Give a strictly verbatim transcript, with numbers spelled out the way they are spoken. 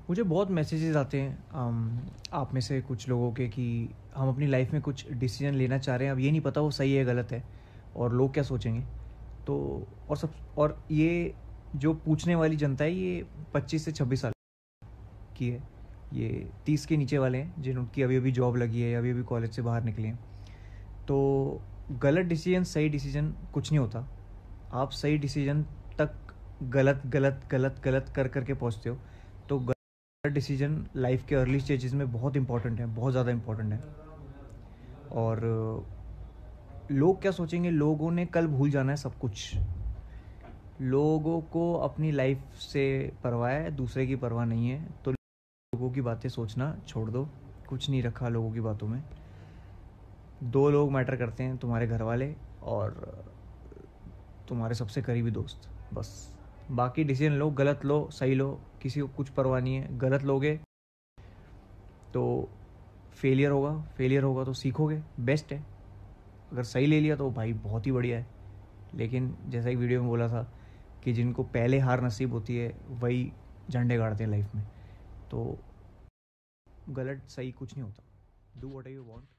मुझे बहुत मैसेजेस आते हैं अम, आप में से कुछ लोगों के कि हम अपनी लाइफ में कुछ डिसीजन लेना चाह रहे हैं, अब ये नहीं पता वो सही है गलत है और लोग क्या सोचेंगे। तो और सब और ये जो पूछने वाली जनता है ये पच्चीस से छब्बीस साल की है। ये तीस के नीचे वाले हैं जिनकी अभी अभी जॉब लगी है या अभी अभी कॉलेज से बाहर निकले हैं। तो गलत डिसीजन सही डिसीजन कुछ नहीं होता। आप सही डिसीजन तक गलत गलत गलत गलत कर करके पहुंचते हो। तो गलत डिसीजन लाइफ के अर्ली स्टेजेस में बहुत इंपॉर्टेंट है, बहुत ज़्यादा इंपॉर्टेंट है। और लोग क्या सोचेंगे, लोगों ने कल भूल जाना है सब कुछ। लोगों को अपनी लाइफ से परवाह है, दूसरे की परवाह नहीं है। तो लोगों की बातें सोचना छोड़ दो, कुछ नहीं रखा लोगों की बातों में। दो लोग मैटर करते हैं, तुम्हारे घर वाले और तुम्हारे सबसे करीबी दोस्त, बस। बाकी डिसीजन लो, गलत लो सही लो, किसी को कुछ परवाह नहीं है। गलत लोगे तो फेलियर होगा, फेलियर होगा तो सीखोगे, बेस्ट है। अगर सही ले लिया तो भाई बहुत ही बढ़िया है। लेकिन जैसा कि वीडियो में बोला था कि जिनको पहले हार नसीब होती है वही झंडे गाड़ते हैं लाइफ में। तो गलत सही कुछ नहीं होता। Do what you want.